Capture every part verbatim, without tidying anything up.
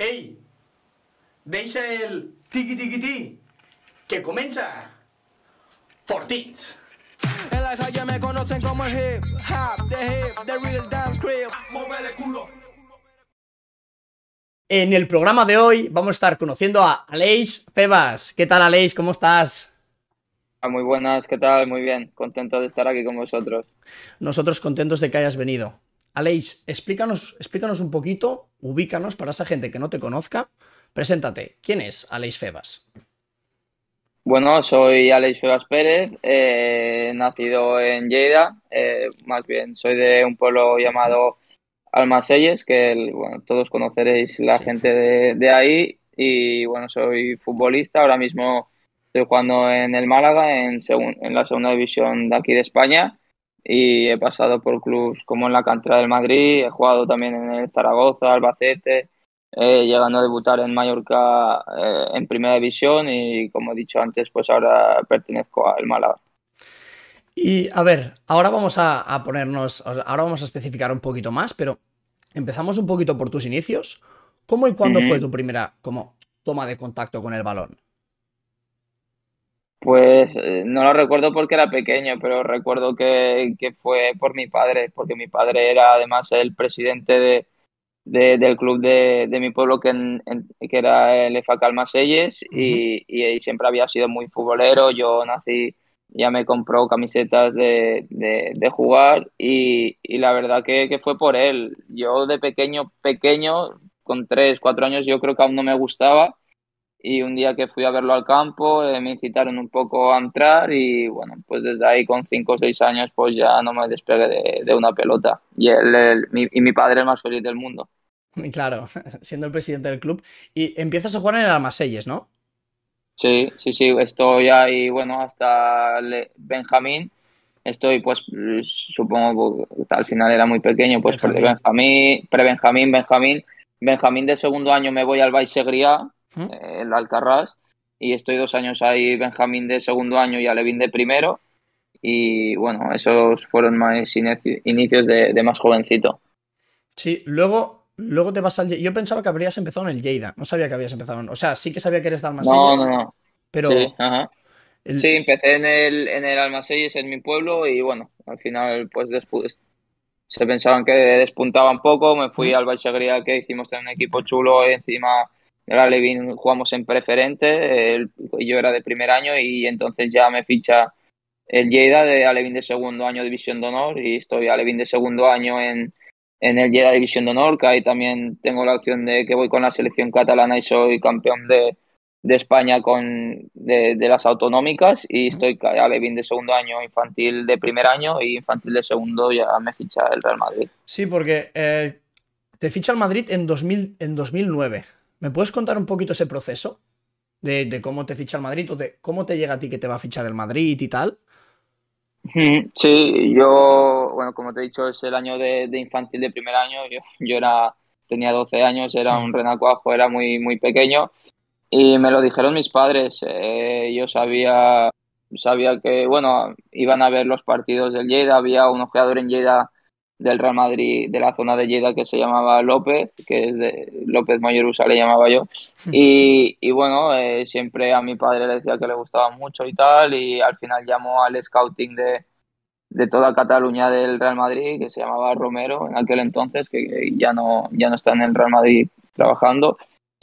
Ei, deixa el tiqui-tiqui-ti, que comença Fortins. En la calle me conocen como el hip hop, the hip, the real dance crew. Móvele culo. En el programa de hoy vamos a estar conociendo a Aleix Febas. ¿Qué tal, Aleix? ¿Cómo estás? Muy buenas, ¿qué tal? Muy bien, contento de estar aquí con vosotros. Nosotros contentos de que hayas venido. Aleix, explícanos, explícanos un poquito, ubícanos para esa gente que no te conozca. Preséntate, ¿quién es Aleix Febas? Bueno, soy Aleix Febas Pérez, eh, nacido en Lleida, eh, más bien soy de un pueblo llamado Almacelles, que el- bueno, todos conoceréis la gente de, de ahí, y bueno, soy futbolista, ahora mismo estoy jugando en el Málaga, en, segun- en la segunda división de aquí de España, y he pasado por clubes como en la cantera del Madrid, he jugado también en el Zaragoza, Albacete, eh, llegando a debutar en Mallorca eh, en primera división y como he dicho antes, pues ahora pertenezco al Málaga. Y a ver, ahora vamos a, a ponernos, ahora vamos a especificar un poquito más, pero empezamos un poquito por tus inicios. ¿Cómo y cuándo fue Ujú. tu primera como, toma de contacto con el balón? Pues eh, no lo recuerdo porque era pequeño, pero recuerdo que, que fue por mi padre, porque mi padre era además el presidente de, de- del club de, de mi pueblo, que, en- en- que era el F A C Almacelles, Ujú. y, y siempre había sido muy futbolero. Yo nací, ya me compró camisetas de, de, de jugar y, y la verdad que, que fue por él. Yo de pequeño, pequeño, con tres, cuatro años, yo creo que aún no me gustaba y un día que fui a verlo al campo, eh, me incitaron un poco a entrar y bueno, pues desde ahí con cinco o seis años pues ya no me despegué de, de una pelota y, él, él- mi, y mi padre el más feliz del mundo. Y claro, siendo el presidente del club. Y empiezas a jugar en el Almacelles, ¿no? Sí, sí, sí, estoy ahí, bueno, hasta le- Benjamín, estoy pues supongo que al final era muy pequeño, pues pre Benjamín. Benjamín, pre-Benjamín, Benjamín, Benjamín de segundo año me voy al Baixegrià, ¿Mm? eh, el Alcarrás, y estoy dos años ahí, Benjamín de segundo año y Alevín de primero, y bueno, esos fueron mis inici- inicios de, de más jovencito. Sí, luego, luego te vas al... Lle- Yo pensaba que habrías empezado en el Lleida. No sabía que habías empezado en... O sea, sí que sabía que eres de No, no, Almacelles, no, sí, pero... ajá. Sí, el- empecé en el, en el Almacelles, en mi pueblo, y bueno, al final pues después se pensaban que despuntaba un poco, me fui ¿Mm? al Baixegria, que hicimos un equipo chulo, y encima de la Levin jugamos en preferente, el- yo era de primer año y entonces ya me ficha el Lleida de Alevín de segundo año División de Honor y estoy Alevín de segundo año en, en el Lleida División de Honor, que ahí también tengo la opción de que voy con la selección catalana y soy campeón de, de España con, de, de las autonómicas y ¿Mm? estoy Alevín de segundo año, infantil de primer año y infantil de segundo ya me ficha el Real Madrid. Sí, porque eh, te ficha el Madrid en dos mil, en dos mil nueve. ¿Me puedes contar un poquito ese proceso? De, de cómo te ficha el Madrid o de cómo te llega a ti que te va a fichar el Madrid y tal. Ujú. Sí, yo, bueno, como te he dicho, es el año de, de infantil de primer año. Yo, yo era, tenía doce años, era Sí. un renacuajo, era muy, muy pequeño. Y me lo dijeron mis padres. Eh, yo sabía, sabía que, bueno, iban a ver los partidos del Lleida. Había un ojeador en Lleida del Real Madrid, de la zona de Lleida, que se llamaba López, que es de López Mollerusa, le llamaba yo. Y, y bueno, eh, siempre a mi padre le decía que le gustaba mucho y tal. Y al final llamó al scouting de, de toda Cataluña del Real Madrid, que se llamaba Romero en aquel entonces, que ya no, ya no está en el Real Madrid trabajando.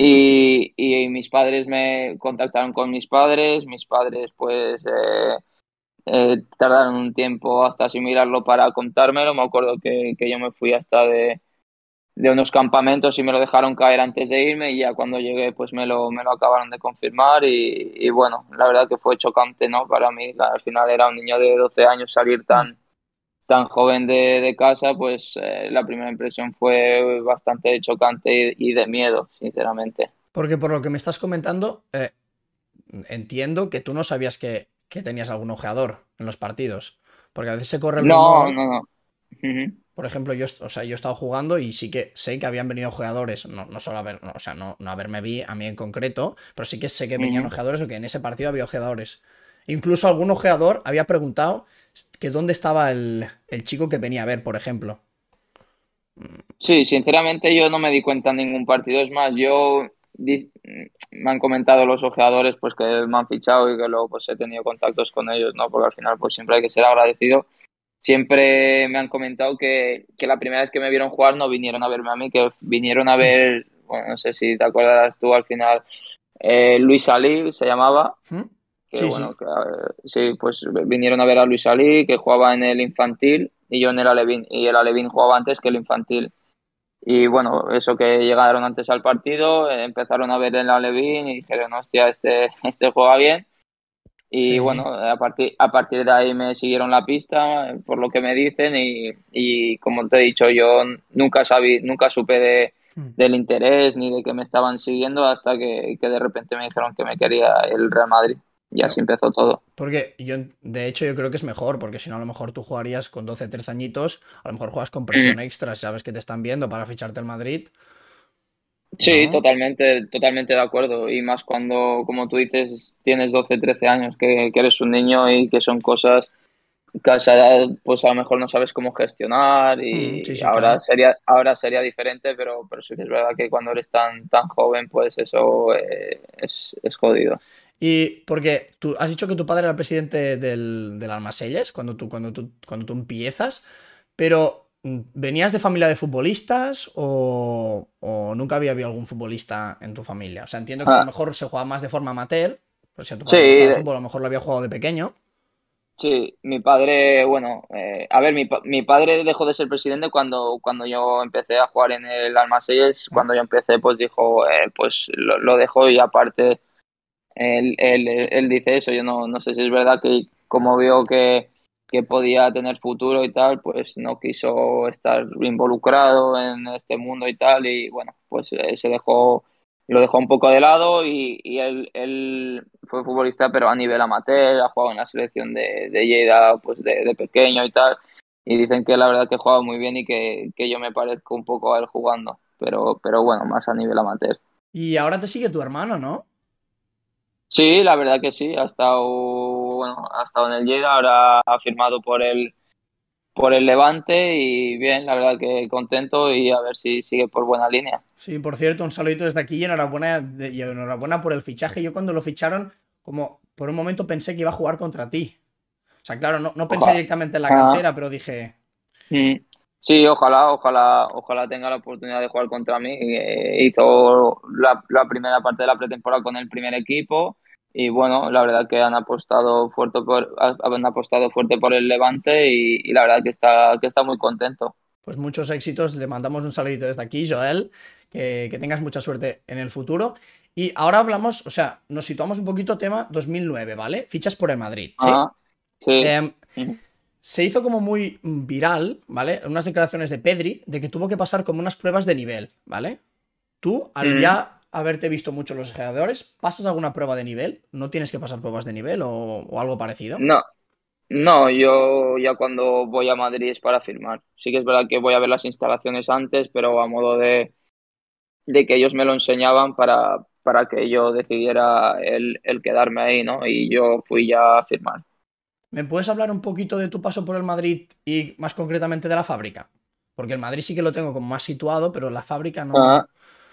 Y, y mis padres me contactaron con mis padres, mis padres pues eh, eh, tardaron un tiempo hasta asimilarlo para contármelo. Me acuerdo que, que yo me fui hasta de, de unos campamentos y me lo dejaron caer antes de irme y ya cuando llegué pues me lo, me lo acabaron de confirmar y, y bueno, la verdad que fue chocante, ¿no? Para mí, al final era un niño de doce años salir tan tan joven de, de casa, pues eh, la primera impresión fue bastante chocante y, y de miedo, sinceramente. Porque por lo que me estás comentando, eh, entiendo que tú no sabías que, que tenías algún ojeador en los partidos. Porque a veces se corre el No, rumor. no, no. Ujú, Por ejemplo, yo, o sea, yo he estado jugando y sí que sé que habían venido ojeadores, no, no solo a ver, no, o sea, no, no a verme vi a mí en concreto, pero sí que sé que venían ujú. ojeadores o que en ese partido había ojeadores. Incluso algún ojeador había preguntado que dónde estaba el, el chico que venía a ver, por ejemplo. Sí, sinceramente yo no me di cuenta en ningún partido. Es más, yo di- me han comentado los ojeadores pues que me han fichado y que luego pues he tenido contactos con ellos, ¿no? Porque al final pues siempre hay que ser agradecido. Siempre me han comentado que, que la primera vez que me vieron jugar no vinieron a verme a mí, que vinieron a Mm, ver, bueno, no sé si te acuerdas tú al final, eh, Luis Ali se llamaba, mm. que Sí, sí. bueno, que, eh, sí, pues vinieron a ver a Luis Ali, que jugaba en el infantil, y yo en el Alevín, y el Alevín jugaba antes que el infantil. Y bueno, eso que llegaron antes al partido, eh, empezaron a ver el Alevín y dijeron, hostia, este, este juega bien. Y Sí. bueno, a partir, a partir de ahí me siguieron la pista, eh, por lo que me dicen, y, y como te he dicho, yo nunca sabí, nunca supe de, Mm. del interés ni de que me estaban siguiendo hasta que, que de repente me dijeron que me quería el Real Madrid. Y así No, empezó todo. porque yo, de hecho, yo creo que es mejor, porque si no, a lo mejor tú jugarías con doce trece añitos, a lo mejor juegas con Mm. presión extra, si sabes que te están viendo para ficharte el Madrid, Sí, ¿no? totalmente, totalmente de acuerdo. Y más cuando, como tú dices, tienes doce trece años, que, que eres un niño y que son cosas que a esa edad, pues a lo mejor no sabes cómo gestionar Mm, sí, y sí, ahora claro. sería, ahora sería diferente, pero, pero sí que es verdad que cuando eres tan, tan joven, pues eso eh, es, es jodido. Y porque tú has dicho que tu padre era el presidente del, del Almacelles cuando tú, cuando tú, cuando tú empiezas, pero mm, ¿venías de familia de futbolistas o, o nunca había habido algún futbolista en tu familia? O sea, entiendo que a lo Ah, mejor se juega más de forma amateur, pues si a tu sí, padre le gustaba el fútbol, a lo mejor lo había jugado de pequeño. sí, mi padre, bueno, eh, a ver, mi, pa- mi padre dejó de ser presidente cuando, cuando yo empecé a jugar en el Almacelles, ¿Mm? cuando yo empecé, pues dijo, eh, pues lo, lo dejó y aparte él, él, él dice eso, yo no, no sé si es verdad que como vio que, que podía tener futuro y tal, pues no quiso estar involucrado en este mundo y tal, y bueno, pues eh, se dejó, lo dejó un poco de lado y, y él, él fue futbolista, pero a nivel amateur, ha jugado en la selección de, de Lleida, pues de, de pequeño y tal, y dicen que la verdad que juega muy bien y que, que yo me parezco un poco a él jugando, pero, pero bueno, más a nivel amateur. Y ahora te sigue tu hermano, ¿no? Sí, la verdad que sí, ha estado, bueno, ha estado en el Lleida, ahora ha firmado por el, por el Levante y bien, la verdad que contento y a ver si sigue por buena línea. Sí, por cierto, un saludito desde aquí y enhorabuena, de- y enhorabuena por el fichaje. Yo cuando lo ficharon, como por un momento pensé que iba a jugar contra ti. O sea, claro, no, no pensé Ojalá. directamente en la Ah, cantera, pero dije, mm. Sí, ojalá, ojalá, ojalá tenga la oportunidad de jugar contra mí. Eh, hizo la, la primera parte de la pretemporada con el primer equipo y bueno, la verdad que han apostado fuerte por, han apostado fuerte por el Levante y, y la verdad que está, que está muy contento. pues muchos éxitos. Le mandamos un saludito desde aquí, Joel. Que, que tengas mucha suerte en el futuro. Y ahora hablamos, o sea, nos situamos un poquito tema dos mil nueve, ¿vale? Fichas por el Madrid, ¿sí? Ah, sí. Em, Ujú. se hizo como muy viral, ¿vale? Unas declaraciones de Pedri de que tuvo que pasar como unas pruebas de nivel, ¿vale? Tú, al Mm. ya haberte visto mucho los generadores, ¿pasas alguna prueba de nivel? ¿No tienes que pasar pruebas de nivel o, o algo parecido? No, no, yo ya cuando voy a Madrid es para firmar. Sí que es verdad que voy a ver las instalaciones antes, pero a modo de, de que ellos me lo enseñaban para, para que yo decidiera el, el quedarme ahí, ¿no? Y yo fui ya a firmar. ¿Me puedes hablar un poquito de tu paso por el Madrid y más concretamente de la fábrica? Porque el Madrid sí que lo tengo como más situado, pero la fábrica no. Ah,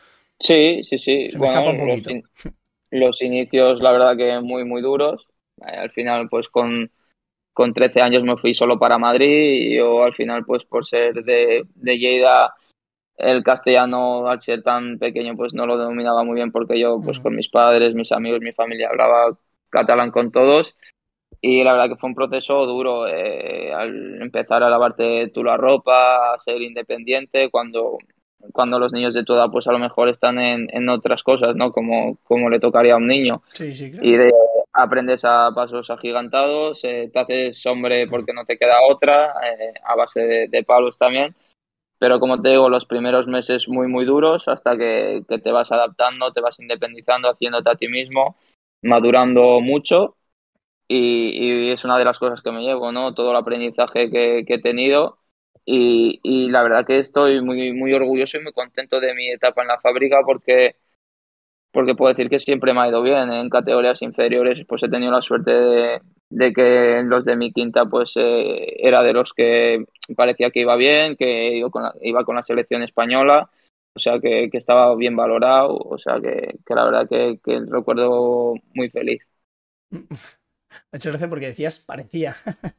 sí, sí, sí. Se me escapa Bueno, un los, poquito. in- los inicios, la verdad que muy, muy duros. Eh, al final, pues con, con trece años me fui solo para Madrid y yo al final, pues por ser de, de Lleida. El castellano, al ser tan pequeño, pues no lo dominaba muy bien porque yo, pues Mm. con mis padres, mis amigos, mi familia, hablaba catalán con todos y la verdad que fue un proceso duro. Eh, al empezar a lavarte tú la ropa, a ser independiente, cuando, cuando los niños de tu edad, pues a lo mejor están en, en otras cosas, ¿no? Como, como le tocaría a un niño. Sí, sí, Y claro. de, aprendes a pasos agigantados, eh, te haces hombre porque no te queda otra, eh, a base de de palos también. Pero como te digo, los primeros meses muy, muy duros hasta que, que te vas adaptando, te vas independizando, haciéndote a ti mismo, madurando mucho y, y es una de las cosas que me llevo, ¿no? Todo el aprendizaje que, que he tenido y, y la verdad que estoy muy, muy orgulloso y muy contento de mi etapa en la fábrica porque, porque puedo decir que siempre me ha ido bien. En categorías inferiores pues he tenido la suerte de que los de mi quinta pues eh, era de los que parecía que iba bien, que iba con la, iba con la selección española, o sea que, que estaba bien valorado, o sea que, que la verdad que, que recuerdo muy feliz. Me ha hecho gracia porque decías parecía.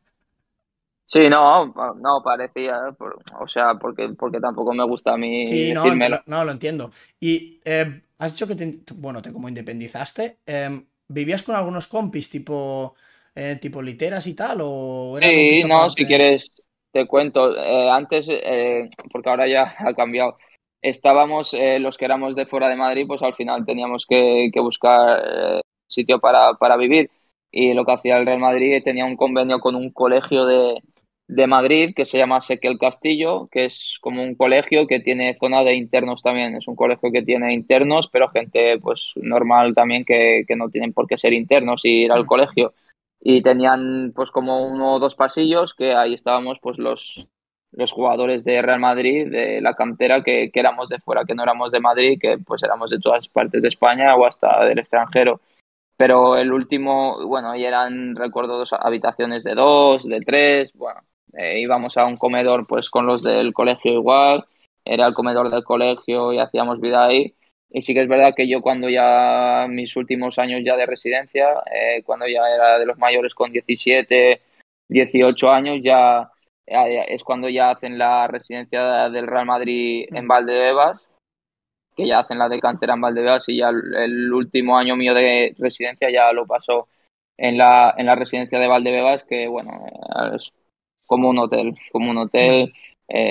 Sí, no, pa- no parecía, por- o sea, porque, porque tampoco me gusta a mí Sí, no, ent- decírmelo. lo- no, lo entiendo. Y eh, has dicho que te, bueno, te como independizaste. Em, ¿vivías con algunos compis tipo, eh, tipo literas y tal? ¿O era algún Sí, piso no, si aparte? quieres te cuento. Eh, antes, eh, porque ahora ya ha cambiado, estábamos eh, los que éramos de fuera de Madrid, pues al final teníamos que, que buscar eh, sitio para, para vivir. Y lo que hacía el Real Madrid tenía un convenio con un colegio de, de Madrid que se llama Sequel Castillo, que es como un colegio que tiene zona de internos también. Es un colegio que tiene internos, pero gente pues normal también que, que no tienen por qué ser internos y ir al Hmm. colegio y tenían pues como uno o dos pasillos que ahí estábamos pues los, los jugadores de Real Madrid, de la cantera, que, que éramos de fuera, que no éramos de Madrid, que pues éramos de todas partes de España o hasta del extranjero. Pero el último, bueno, y eran, recuerdo, dos habitaciones de dos, de tres, bueno, eh, íbamos a un comedor pues con los del colegio igual, era el comedor del colegio y hacíamos vida ahí. Y sí que es verdad que yo cuando ya mis últimos años ya de residencia, eh, cuando ya era de los mayores con diecisiete dieciocho años, ya eh, es cuando ya hacen la residencia del Real Madrid en Hmm. Valdebebas, que ya hacen la de cantera en Valdebebas y ya el, el último año mío de residencia ya lo paso en la, en la residencia de Valdebebas, que bueno, eh, es como un hotel, como un Hmm. hotel,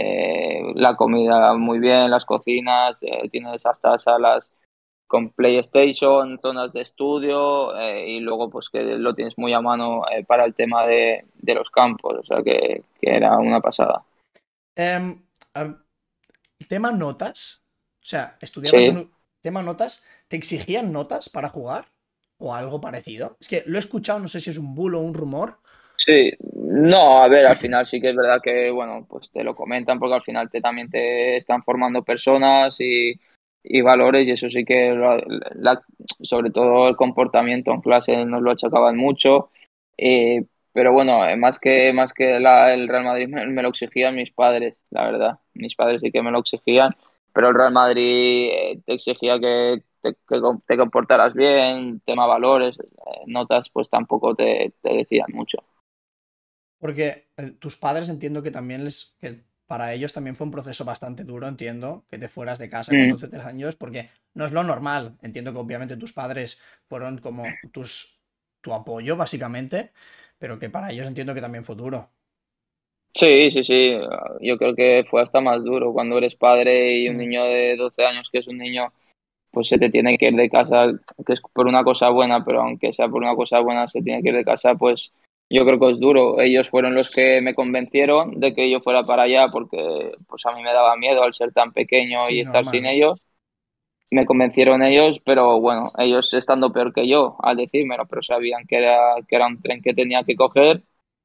eh, la comida muy bien, las cocinas, eh, tienes hasta salas con PlayStation, zonas de estudio eh, y luego pues que lo tienes muy a mano eh, para el tema de, de los campos, o sea que, que era una pasada. Em, a- tema notas. O sea, estudiabas en Sí. un tema notas. ¿Te exigían notas para jugar? ¿O algo parecido? Es que lo he escuchado, no sé si es un bulo o un rumor. Sí, no, a ver, al final sí que es verdad que, bueno, pues te lo comentan porque al final te también te están formando personas y, y valores y eso sí que, lo- la- sobre todo el comportamiento en clase nos lo achacaban mucho. Eh, pero bueno, eh, más que, más que la- el Real Madrid me, me lo exigían mis padres, la verdad. Mis padres sí que me lo exigían, pero el Real Madrid eh, te exigía que te, que com- te comportaras bien, tema valores, eh, notas pues tampoco te, te decían mucho. Porque eh, tus padres entiendo que también les, que para ellos también fue un proceso bastante duro, entiendo, que te fueras de casa con Mm. doce trece años, porque no es lo normal. Entiendo que obviamente tus padres fueron como tus, tu apoyo, básicamente, pero que para ellos entiendo que también fue duro. Sí, sí, sí. Yo creo que fue hasta más duro cuando eres padre y un Mm. niño de doce años, que es un niño, pues se te tiene que ir de casa, que es por una cosa buena, pero aunque sea por una cosa buena, se tiene que ir de casa, pues yo creo que es duro. Ellos fueron los que me convencieron de que yo fuera para allá porque pues a mí me daba miedo al ser tan pequeño y Sí, estar sin normal. ellos. Me convencieron ellos, pero bueno, ellos estando peor que yo al decírmelo, pero sabían que era, que era un tren que tenía que coger.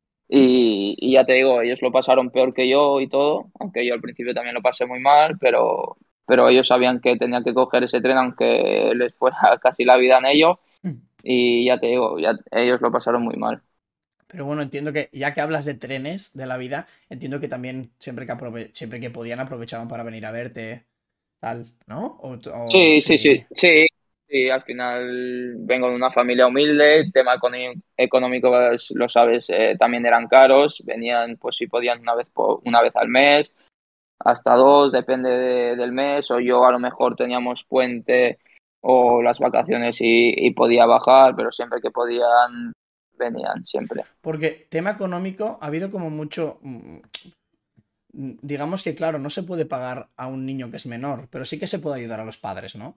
Y, y ya te digo, ellos lo pasaron peor que yo y todo, aunque yo al principio también lo pasé muy mal, pero, pero ellos sabían que tenía que coger ese tren aunque les fuera casi la vida en ello. Mm. Y ya te digo, ya, ellos lo pasaron muy mal. Pero bueno, entiendo que ya que hablas de trenes de la vida, entiendo que también siempre que, aprove- siempre que podían aprovechaban para venir a verte, tal, ¿no? O, o Sí, sí, sí. sí, sí, sí, al final vengo de una familia humilde, el tema econo- económico, pues, lo sabes, eh, también eran caros, venían pues si podían una vez, po- una vez al mes, hasta dos, depende de- del mes, o yo a lo mejor teníamos puente o las vacaciones y, y podía bajar, pero siempre que podían, venían, siempre. Porque tema económico, ha habido como mucho. mm, Digamos que, claro, no se puede pagar a un niño que es menor, pero sí que se puede ayudar a los padres, ¿no?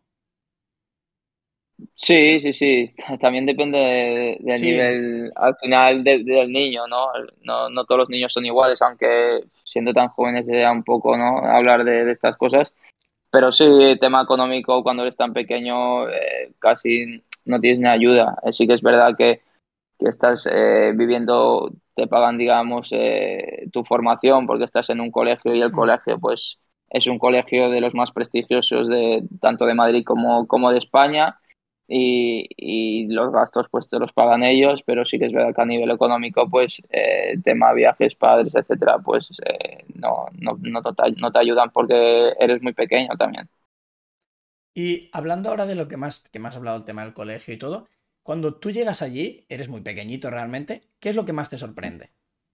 Sí, sí, sí, también depende de- del Sí, nivel al final de- del niño, ¿no? ¿no? No todos los niños son iguales, aunque siendo tan jóvenes sea un poco, ¿no? Hablar de, de estas cosas. Pero sí, tema económico, cuando eres tan pequeño, eh, casi no tienes ni ayuda. Eh, Sí que es verdad que que estás eh, viviendo, te pagan, digamos, eh, tu formación porque estás en un colegio y el mm, colegio, pues, es un colegio de los más prestigiosos de tanto de Madrid como, como de España. y, y los gastos pues te los pagan ellos, pero sí que es verdad que a nivel económico, pues eh, tema viajes, padres, etcétera, pues eh, no, no, no, te, no te ayudan porque eres muy pequeño también. Y hablando ahora de lo que más, que más has hablado, el tema del colegio y todo, cuando tú llegas allí, eres muy pequeñito realmente, ¿qué es lo que más te sorprende?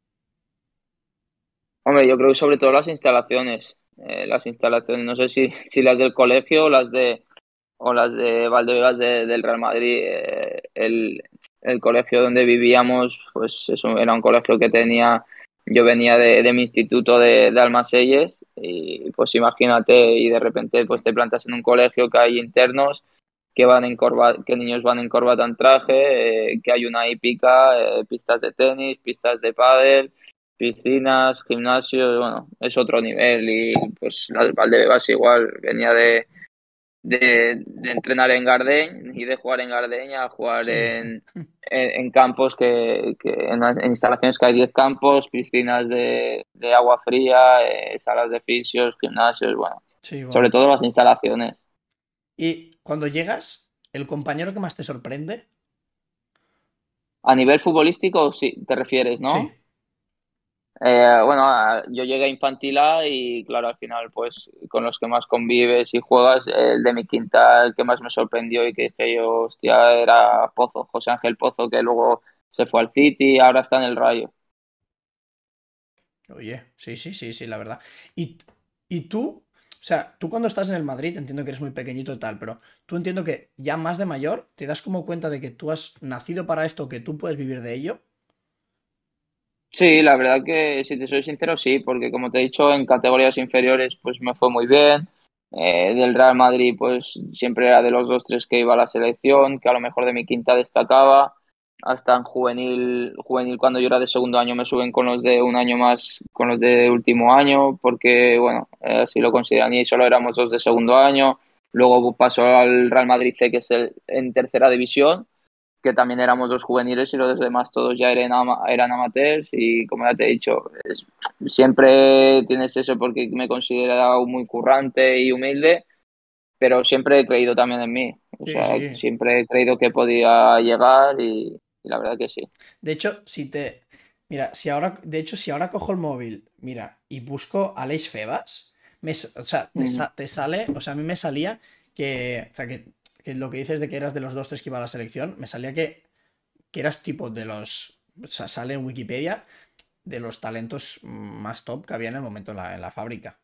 Hombre, yo creo que sobre todo las instalaciones, eh, las instalaciones, no sé si, si las del colegio o las de o las de Valdebebas de- del Real Madrid. Eh, el, el colegio donde vivíamos, pues eso era un colegio que tenía, yo venía de, de mi instituto de, de Almaselles y pues imagínate y de repente pues te plantas en un colegio que hay internos que van en corba, que niños van en corbata en traje, eh, que hay una hípica, eh, pistas de tenis, pistas de pádel, piscinas, gimnasios, bueno, es otro nivel y pues la del Valdebebas igual, venía de de, de entrenar en Gardeny y de jugar en Gardeny a jugar Sí, en, en, en campos que, que en, en instalaciones que hay diez campos, piscinas de, de agua fría, eh, salas de fisios, gimnasios, bueno, sí, sobre bueno. todo las instalaciones. Y cuando llegas, el compañero que más te sorprende, A nivel futbolístico, sí, te refieres, sí. ¿no? Eh, bueno, a- yo llegué a infantil A y claro, al final pues con los que más convives y juegas, el de mi quinta, el que más me sorprendió y que dije yo, hostia, era Pozo, José Ángel Pozo, que luego se fue al City y ahora está en el Rayo. Oye, sí, sí, sí, sí, la verdad. Y, y tú, o sea, tú cuando estás en el Madrid, entiendo que eres muy pequeñito y tal, pero tú entiendo que ya más de mayor, te das como cuenta de que tú has nacido para esto, que tú puedes vivir de ello. Sí, la verdad que si te soy sincero, sí, porque como te he dicho, en categorías inferiores pues me fue muy bien. Eh, del Real Madrid pues siempre era de los dos, tres que iba a la selección, que a lo mejor de mi quinta destacaba. Hasta en juvenil, juvenil cuando yo era de segundo año me suben con los de un año más, con los de último año, porque bueno, eh, así lo consideran y solo éramos dos de segundo año. Luego pasó al Real Madrid C, que es el, en tercera división que también éramos dos juveniles y los demás todos ya eran, ama- eran amateurs y como ya te he dicho, es- siempre tienes eso porque me he considerado muy currante y humilde, pero siempre he creído también en mí, o Sí, sea, sí. siempre he creído que podía llegar y, y la verdad que sí. De hecho, si te... Mira, si ahora... De hecho, si ahora cojo el móvil, mira, y busco Aleix Febas, me, s- o sea, te, Ujú. sa- te sale... O sea, a mí me salía que... O sea, que, que lo que dices de que eras de los dos, tres que iba a la selección, me salía que, que eras tipo de los... O sea, sale en Wikipedia de los talentos más top que había en el momento en la, en la fábrica.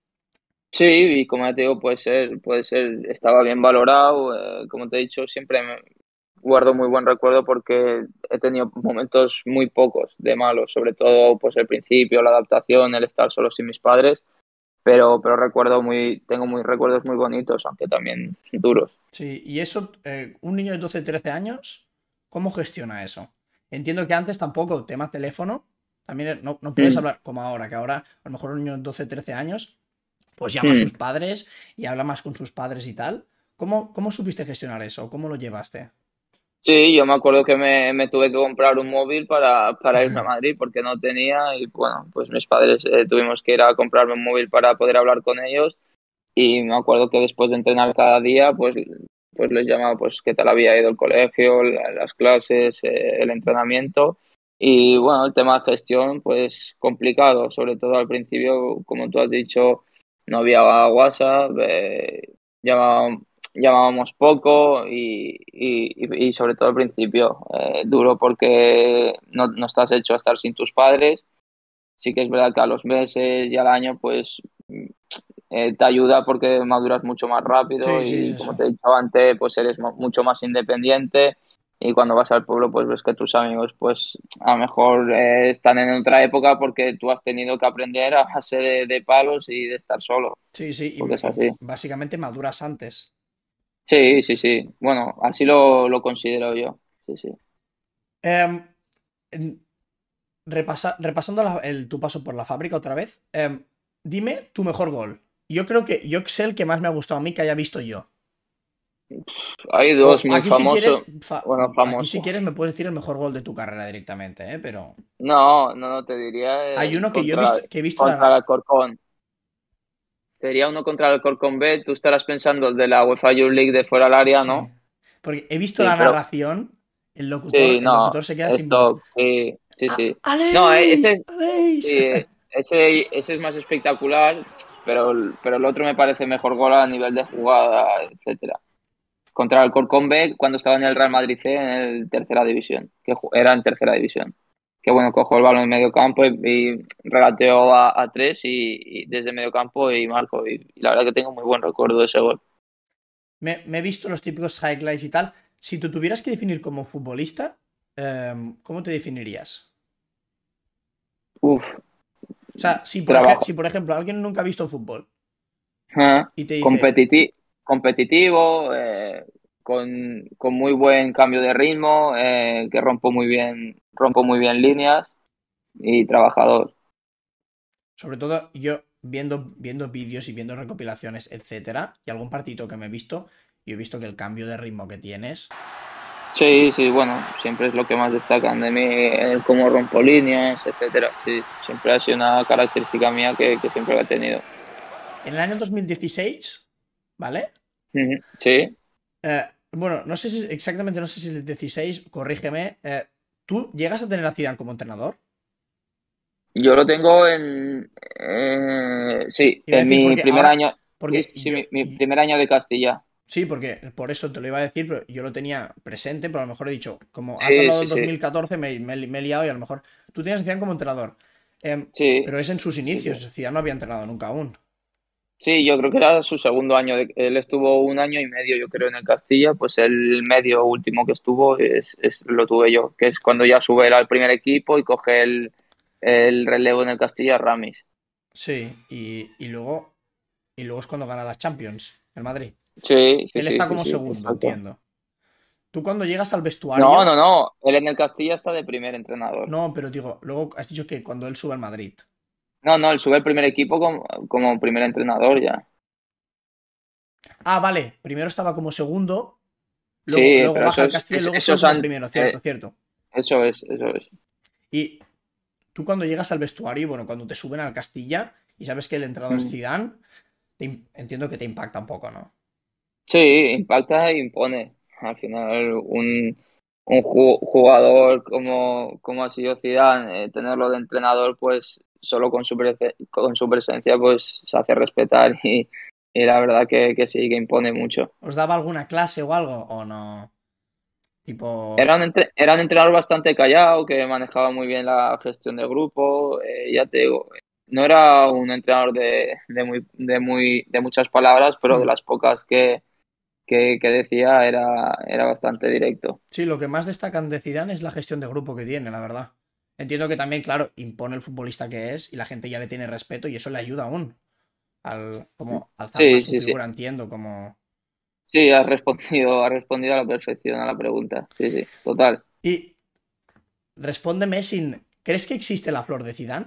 Sí, y como ya te digo, puede ser, puede ser, estaba bien valorado, eh, como te he dicho, siempre me guardo muy buen recuerdo porque he tenido momentos muy pocos de malos, sobre todo pues el principio, la adaptación, el estar solo sin mis padres, pero, pero recuerdo muy, tengo muy recuerdos muy bonitos, aunque también duros. Sí, y eso, eh, un niño de doce trece años, ¿cómo gestiona eso? Entiendo que antes tampoco, tema teléfono, también no, no puedes Mm, hablar como ahora, que ahora a lo mejor un niño de doce trece años, pues llama a sus mm. padres y habla más con sus padres y tal. ¿Cómo, cómo supiste gestionar eso? ¿Cómo lo llevaste? Sí, yo me acuerdo que me, me tuve que comprar un móvil para, para irme a Madrid porque no tenía y bueno, pues mis padres eh, tuvimos que ir a comprarme un móvil para poder hablar con ellos. Y me acuerdo que después de entrenar cada día, pues, pues les llamaba pues qué tal había ido el colegio, la- las clases, eh, el entrenamiento. Y bueno, el tema de gestión, pues complicado, sobre todo al principio, como tú has dicho, no había WhatsApp, eh, llamaba- llamábamos poco y, y, y sobre todo al principio, eh, duro porque no, no estás hecho a estar sin tus padres. Sí que es verdad que a los meses y al año, pues eh, te ayuda porque maduras mucho más rápido Sí, sí, es y como eso. te he dicho antes, pues eres mo- mucho más independiente y cuando vas al pueblo pues ves que tus amigos pues a lo mejor eh, están en otra época porque tú has tenido que aprender a base de, de palos y de estar solo, Sí, sí, porque es y, y así. básicamente maduras antes. Sí, sí, sí. Bueno, así lo, lo considero yo. Sí, sí. Em, en- repasa- repasando la- el, tu paso por la fábrica otra vez, em, dime tu mejor gol. Yo creo que yo sé el que más me ha gustado a mí que haya visto yo. Hay O dos muy aquí si quieres, famosos, fa- bueno, aquí si famosos. quieres me puedes decir el mejor gol de tu carrera directamente, ¿eh? Pero No, no, no te diría hay el uno que yo he contra, visto, que he visto contra el la... Alcorcón. Sería uno contra el Corcón B. Tú estarás pensando el de la UEFA Youth League de fuera al área, Sí. ¿no? Porque he visto la Sí, pero narración, el locutor, sí, el no, locutor se queda sin voz. esto, sí, sí, ¡Ah, sí. No, eh, Aleix! ese, ¡Aleix! sí, ese, ese es más espectacular, pero, el- pero el otro me parece mejor gol a nivel de jugada, etcétera. Contra el Alcorcón B cuando estaba en el Real Madrid C en el tercera división, que ju- era en tercera división. Que bueno, cojo el balón en medio campo y, y regateo a, a tres y, y desde medio campo y marco. Y, y la verdad que tengo muy buen recuerdo de ese gol. Me, me he visto los típicos highlights y tal. Si tú tuvieras que definir como futbolista, em, ¿cómo te definirías? Uf, O sea, si por, ej- trabajo. si por ejemplo alguien nunca ha visto fútbol Ah, y te dice, competiti- competitivo, eh, con, con muy buen cambio de ritmo, eh, que rompo muy bien, rompo muy bien líneas y trabajador. sobre todo yo viendo, viendo vídeos y viendo recopilaciones, etcétera, y algún partito que me he visto, yo he visto que el cambio de ritmo que tienes. Sí, sí, bueno, siempre es lo que más destacan de mí, el cómo rompo líneas, etcétera. Sí, siempre ha sido una característica mía que, que siempre la he tenido. En el año dos mil dieciséis, ¿vale? Ujú. Sí, Eh, bueno, no sé si exactamente, no sé si el dieciséis, corrígeme. Eh, ¿tú llegas a tener a Zidane como entrenador? yo lo tengo en, eh, sí, Iba a en decir mi porque primer ahora, año, sí, porque sí, yo, mi, mi primer año de Castilla. sí, porque por eso te lo iba a decir, pero yo lo tenía presente, pero a lo mejor he dicho, como has Sí, hablado sí, del sí, dos mil catorce, me, me- me he liado y a lo mejor tú tienes a Zidane como entrenador. Em, sí, pero es en sus sí, sí. inicios, Zidane no había entrenado nunca aún. Sí, yo creo que era su segundo año. De- él estuvo un año y medio, yo creo, en el Castilla. Pues el medio último que estuvo es, es- lo tuve yo, que es cuando ya sube él al primer equipo y coge el, el relevo en el Castilla, Ramis. Sí, y, y luego, y luego es cuando gana las Champions, el Madrid. Sí, sí, Él sí, está sí, como sí, segundo, exacto. entiendo. Tú cuando llegas al No, vestuario, no, no. Él en el Castilla está de primer entrenador. no, pero digo, luego has dicho que cuando él sube al Madrid. No, no, él sube al primer equipo como, como primer entrenador ya. Ah, vale, primero estaba como segundo, luego, Sí, luego pero baja eso al es, Castilla y es- luego sube esos como han, primero, eh, cierto, cierto. eso es, eso es. Y tú cuando llegas al vestuario, y bueno, cuando te suben al Castilla y sabes que el entrenador es Mm. Zidane, te im- entiendo que te impacta un poco, ¿no? Sí, impacta e impone. Al final, un, un ju- jugador como, como ha sido Zidane, eh, tenerlo de entrenador, pues solo con su, prese- con su presencia, pues se hace respetar y, y la verdad que, que sí, que impone mucho. ¿Os daba alguna clase o algo? ¿O no? Tipo. Era un, entre- era un entrenador bastante callado, que manejaba muy bien la gestión del grupo. Eh, ya te digo, no era un entrenador de, de, muy, de, muy, de muchas palabras, pero de Hmm. las pocas que, que, que decía era, era bastante directo. Sí, lo que más destacan de Zidane es la gestión de grupo que tiene, la verdad. Entiendo que también, claro, impone el futbolista que es y la gente ya le tiene respeto y eso le ayuda aún al como alzar Sí, más su sí, sí. figura, entiendo, como. Sí, has respondido, has respondido a la perfección a la pregunta. Sí, sí, total. Y respóndeme sin. ¿Crees que existe la flor de Zidane?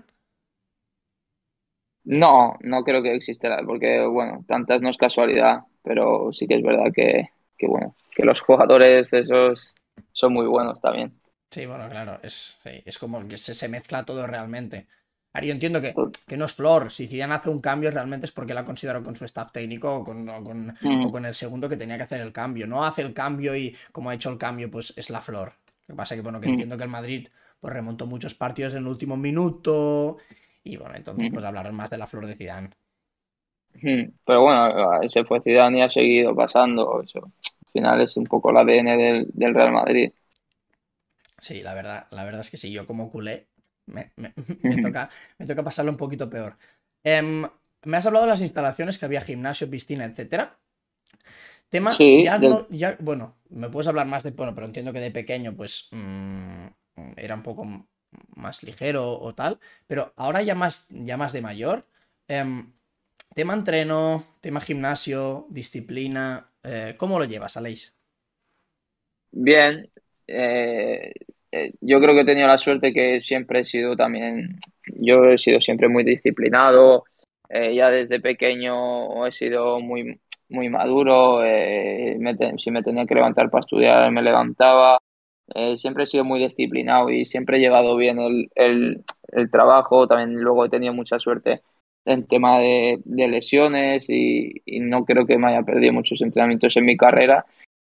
No, no creo que exista, porque, bueno, tantas no es casualidad, pero sí que es verdad que, que bueno, que los jugadores esos son muy buenos también. Sí, bueno, claro, es, sí, es como que se, se mezcla todo realmente. Ahora, yo entiendo que, que no es flor. Si Zidane hace un cambio, realmente es porque lo ha considerado con su staff técnico o con, o con, o Mm, con el segundo que tenía que hacer el cambio. No hace el cambio y como ha hecho el cambio, pues es la flor. Lo que pasa es que, bueno, que mm, entiendo que el Madrid pues remontó muchos partidos en el último minuto. Y bueno, entonces mm, pues hablaron más de la flor de Zidane. mm. Pero bueno, ese fue Zidane y ha seguido pasando. Eso. Al final es un poco el A D N del, del Real Madrid. Sí, la verdad, la verdad es que sí, yo como culé me, me- me toca, me toca pasarlo un poquito peor. Em, me has hablado de las instalaciones, que había gimnasio, piscina, etcétera. Tema, Sí, ya del- no, ya, bueno, me puedes hablar más de, bueno, pero entiendo que de pequeño, pues, mm, era un poco m- más ligero o tal, pero ahora ya más, ya más de mayor, em, tema entreno, tema gimnasio, disciplina, eh, ¿cómo lo llevas, Aleix? bien. Eh, eh, yo creo que he tenido la suerte que siempre he sido también, yo he sido siempre muy disciplinado. Eh, ya desde pequeño he sido muy, muy maduro. Eh, me te- si me tenía que levantar para estudiar, me levantaba. Eh, siempre he sido muy disciplinado y siempre he llevado bien el, el, el trabajo. También luego he tenido mucha suerte en tema de, de lesiones y, y no creo que me haya perdido muchos entrenamientos en mi carrera.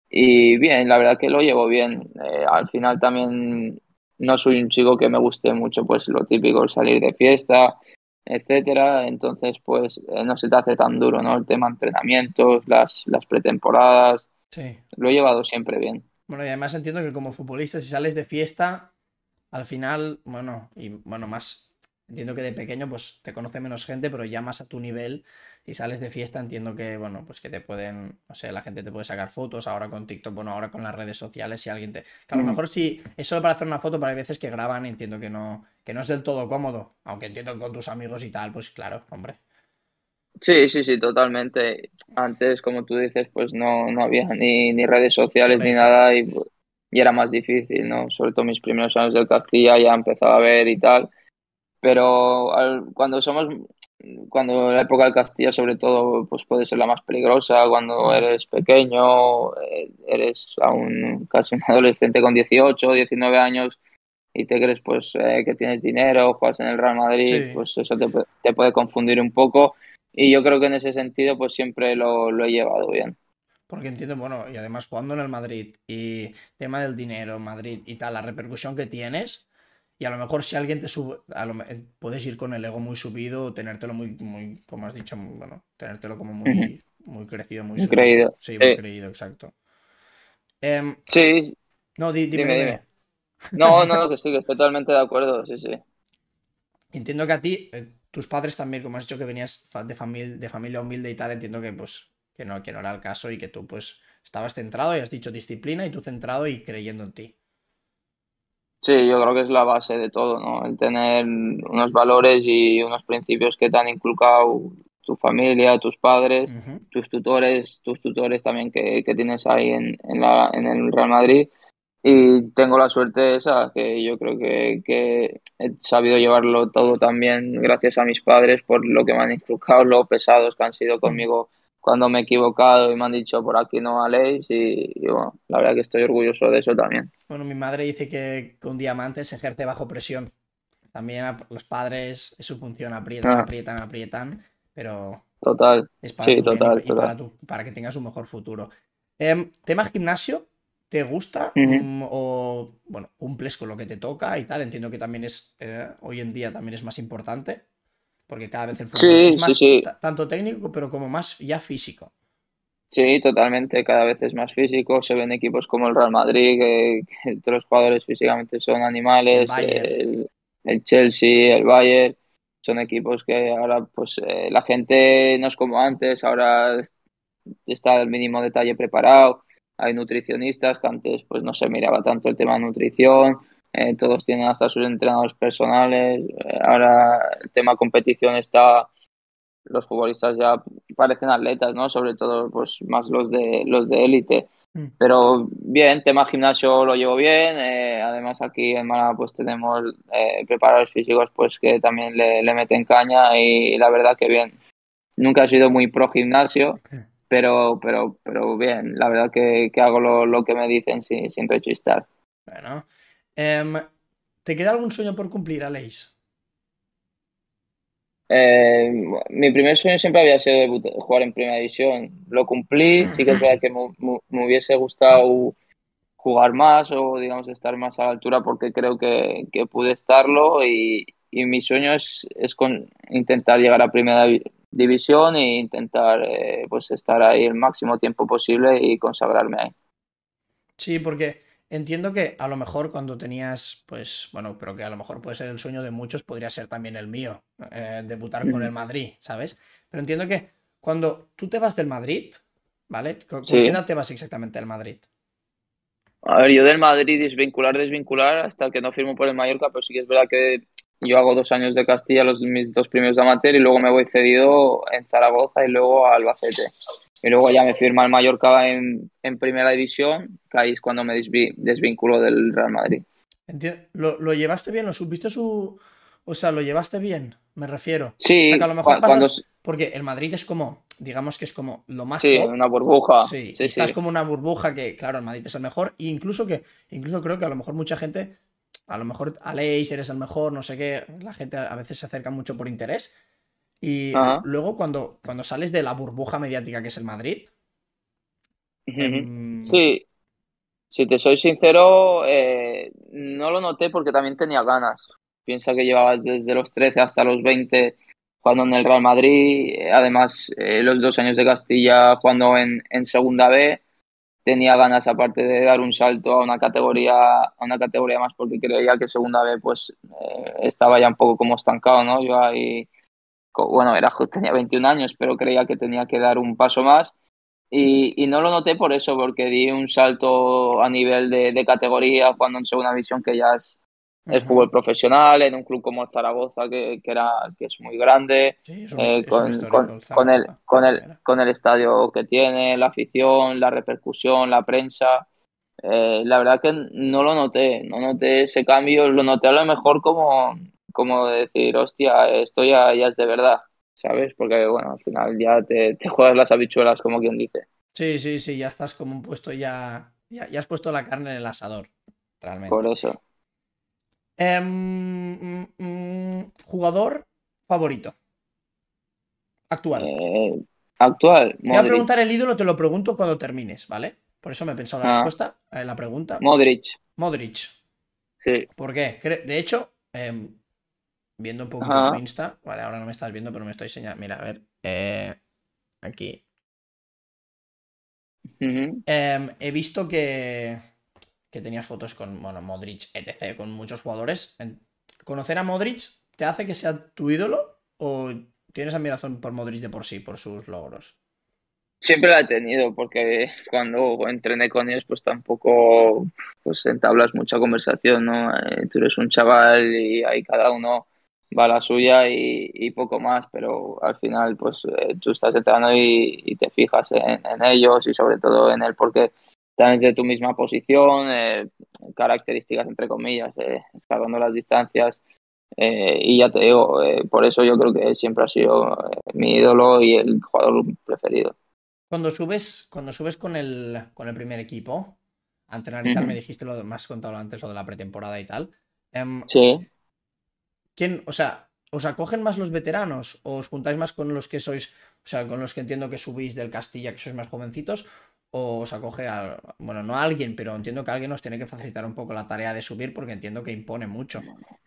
Y bien, la verdad que lo llevo bien. Eh, al final también no soy un chico que me guste mucho, pues lo típico, el salir de fiesta, etcétera. Entonces, pues eh, no se te hace tan duro, ¿no? El tema entrenamientos, las, las pretemporadas, Sí. lo he llevado siempre bien. Bueno, y además entiendo que como futbolista, si sales de fiesta, al final, bueno, y bueno, más, entiendo que de pequeño pues te conoce menos gente, pero ya más a tu nivel, si sales de fiesta, entiendo que, bueno, pues que te pueden, no sé, la gente te puede sacar fotos, ahora con TikTok, bueno, ahora con las redes sociales, si alguien te... Que a lo Mm. mejor si es solo para hacer una foto, pero hay veces que graban y entiendo que no, que no es del todo cómodo, aunque entiendo que con tus amigos y tal, pues claro, hombre, Sí, sí, sí, totalmente. Antes, como tú dices, pues no, no había ni, ni redes por sociales ni eso. nada y, pues, y era más difícil, ¿no? Sobre todo mis primeros años del Castilla ya empezaba a ver y tal. Pero al- cuando somos, cuando la época del Castilla sobre todo, pues puede ser la más peligrosa, cuando Mm. eres pequeño, eh, eres aún casi un adolescente con dieciocho diecinueve años y te crees pues eh, que tienes dinero, juegas en el Real Madrid, Sí. pues eso te, pu- te puede confundir un poco y yo creo que en ese sentido pues siempre lo, lo he llevado bien. Porque entiendo, bueno, y además jugando en el Madrid y tema del dinero, Madrid y tal, la repercusión que tienes, y a lo mejor si alguien te sube, a lo me- eh, puedes ir con el ego muy subido, tenértelo muy, muy, como has dicho, muy- bueno, tenértelo como Ujú. muy, muy crecido, muy Muy subido. creído. Sí, muy Sí, creído, exacto. Em, sí, no, di- dime, dime, dime. dime. No, no, no, que sí, que estoy totalmente de acuerdo, sí, sí. Entiendo que a ti, eh, tus padres también, como has dicho que venías fa- de familia, de familia humilde y tal, entiendo que pues que no, que no era el caso y que tú pues estabas centrado y has dicho disciplina y tú centrado y creyendo en ti. Sí, yo creo que es la base de todo, ¿no? El tener unos valores y unos principios que te han inculcado tu familia, tus padres, Ujú. tus tutores, tus tutores también que, que tienes ahí en, en la, en el Real Madrid. Y tengo la suerte esa, que yo creo que, que he sabido llevarlo todo también gracias a mis padres por lo que me han inculcado, lo pesados que han sido Mm. conmigo cuando me he equivocado y me han dicho por aquí no valéis. Y, y bueno, la verdad que estoy orgulloso de eso también. Bueno, mi madre dice que, que un diamante se ejerce bajo presión. También a- los padres, es su función, aprietan, Ah, aprietan, aprietan, pero total, es para sí, tu bien y, pa- total, y para, total. tu, para que tengas un mejor futuro. Em, tema gimnasio, ¿te gusta? Ujú. Mm, o, bueno, cumples con lo que te toca y tal. Entiendo que también es, eh, hoy en día también es más importante, porque cada vez el fútbol es Sí, sí, más sí, ta- tanto técnico, pero como más ya físico. sí, totalmente. Cada vez es más físico. Se ven equipos como el Real Madrid, que, que todos los jugadores físicamente son El animales. Bayern. El, el Chelsea, el Bayern, son equipos que ahora, pues, eh, la gente no es como antes. Ahora es- está el mínimo detalle preparado. Hay nutricionistas que antes, pues, no se miraba tanto el tema de nutrición. Eh, todos tienen hasta sus entrenadores personales. Eh, ahora el tema competición está los futbolistas ya parecen atletas, ¿no? Sobre todo, pues más los de los de élite. Mm. Pero bien, tema gimnasio lo llevo bien. Eh, además aquí en Málaga pues tenemos eh, preparadores físicos pues que también le, le meten caña y la verdad que bien. Nunca he sido muy pro gimnasio, pero pero pero bien. La verdad que, que hago lo, lo que me dicen sin, sin rechistar. Bueno. Em, ¿te queda algún sueño por cumplir, Aleix? Eh, Mi primer sueño siempre había sido debutar- jugar en Primera División. Lo cumplí, sí que es verdad que me, me- me hubiese gustado jugar más o, digamos, estar más a la altura porque creo que, que pude estarlo y, y mi sueño es, es con, intentar llegar a Primera Divi- División e intentar eh, pues estar ahí el máximo tiempo posible y consagrarme ahí. Sí, porque entiendo que a lo mejor cuando tenías, pues, bueno, pero que a lo mejor puede ser el sueño de muchos, podría ser también el mío, eh, debutar con el Ujú. Madrid, ¿sabes? Pero entiendo que cuando tú te vas del Madrid, ¿vale? ¿Con, con qué Sí. edad te vas exactamente al Madrid? A ver, yo del Madrid desvincular, desvincular hasta que no firmo por el Mallorca, pero sí que es verdad que yo hago dos años de Castilla, los mis dos primeros de amateur, y luego me voy cedido en Zaragoza y luego a Albacete. Y luego ya me firma el Mallorca en, en primera división, que ahí es cuando me desvi- desvinculo del Real Madrid. Enti- ¿Lo, lo llevaste bien? ¿Lo supiste su... O sea, ¿lo llevaste bien? Me refiero. O sea, que a Sí, lo mejor cua- cuando, pasas... s- Porque el Madrid es como, digamos que es como lo más sí, top. una burbuja, Sí, y sí, estás sí. como una burbuja que, claro, el Madrid es el mejor. E incluso que, incluso creo que a lo mejor mucha gente, a lo mejor Aleix eres el mejor, no sé qué, la gente a veces se acerca mucho por interés. Y Ajá. luego cuando, cuando sales de la burbuja mediática que es el Madrid, Ujú. Em, Sí, si te soy sincero, eh, no lo noté porque también tenía ganas. Piensa que llevaba desde los trece hasta los veinte jugando en el Real Madrid, eh, además eh, los dos años de Castilla jugando en, en Segunda B. Tenía ganas aparte de dar un salto a una categoría, a una categoría más porque creía que Segunda B pues eh, estaba ya un poco como estancado, ¿no? Yo ahí, co- bueno, era, tenía veintiún años, pero creía que tenía que dar un paso más y, y no lo noté por eso, porque di un salto a nivel de, de categoría jugando en Segunda División, que ya es, es ujú. fútbol profesional, en un club como el Zaragoza, que, que, era, que es muy grande, Sí, es un, hist- eh, es un con, histórico con, el con, el, Zaragoza, de con, el, primera. con el estadio que tiene, la afición, la repercusión, la prensa. Eh, la verdad que no lo noté, no noté ese cambio, lo noté a lo mejor como, como decir, hostia, esto ya, ya es de verdad, ¿sabes? Porque, bueno, al final ya te, te juegas las habichuelas, como quien dice. Sí, sí, sí, ya estás como un puesto ya, ya, ya has puesto la carne en el asador, Por realmente. eso. Em, mm, mm, jugador favorito, actual. Eh, actual, Te voy a Modric. preguntar el ídolo, te lo pregunto cuando termines, ¿vale? Por eso me he pensado la Ah, respuesta, eh, la pregunta. Modric, Modric. sí. ¿Por qué? Cre- De hecho, em, viendo un poquito tu Ajá, Insta, vale, ahora no me estás viendo, pero me estoy señalando. Mira, a ver, eh, aquí. ujú. Em, he visto que, que tenías fotos con, bueno, Modric, etcétera, con muchos jugadores. En- ¿Conocer a Modric te hace que sea tu ídolo o tienes admiración por Modric de por sí, por sus logros? Siempre la he tenido, porque cuando entrené con ellos, pues tampoco pues entablas mucha conversación, ¿no? Eh, tú eres un chaval y ahí cada uno va a la suya y, y poco más, pero al final, pues eh, tú estás entrando y, y te fijas en, en ellos y sobre todo en él, porque también de tu misma posición, eh, características entre comillas, eh, salvando las distancias. Eh, y ya te digo, eh, por eso yo creo que siempre ha sido eh, mi ídolo y el jugador preferido. Cuando subes, cuando subes con el, con el primer equipo, a entrenar y tal, me Ujú. dijiste lo, me has contado antes lo de la pretemporada y tal. em, Sí, ¿quién, o sea, os acogen más los veteranos o os juntáis más con los que sois, o sea, con los que entiendo que subís del Castilla, que sois más jovencitos, o os acoge a, bueno, no a alguien, pero entiendo que alguien os tiene que facilitar un poco la tarea de subir porque entiendo que impone mucho.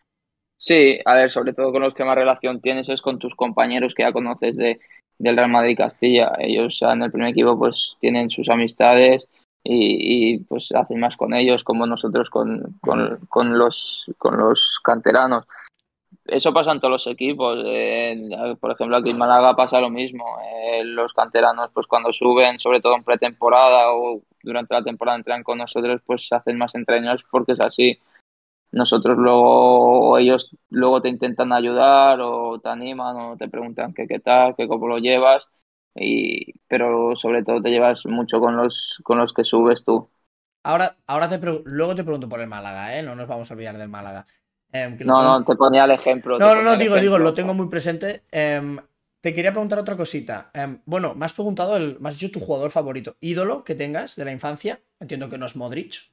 sí, a ver, sobre todo con los que más relación tienes es con tus compañeros que ya conoces de, del Real Madrid Castilla. Ellos ya en el primer equipo pues tienen sus amistades y, y, pues hacen más con ellos como nosotros con, Ujú. con, con los, con los canteranos. Eso pasa en todos los equipos. Eh, por ejemplo, aquí en Málaga pasa lo mismo. Eh, los canteranos, pues cuando suben, sobre todo en pretemporada o durante la temporada entran con nosotros, pues se hacen más entrenos porque es así. Nosotros luego, o ellos luego te intentan ayudar o te animan o te preguntan qué qué tal, qué cómo lo llevas, y, pero sobre todo te llevas mucho con los, con los que subes tú. Ahora, ahora te pregu- luego te pregunto por el Málaga, ¿eh? No nos vamos a olvidar del Málaga. Em, que lo No, tengo. no, te ponía el ejemplo, te No, no, no, ponía el digo, digo, lo ejemplo. tengo muy presente. Em, te quería preguntar otra cosita. Em, bueno, me has preguntado, el, me has dicho tu jugador favorito, ídolo que tengas de la infancia. Entiendo que no es Modric.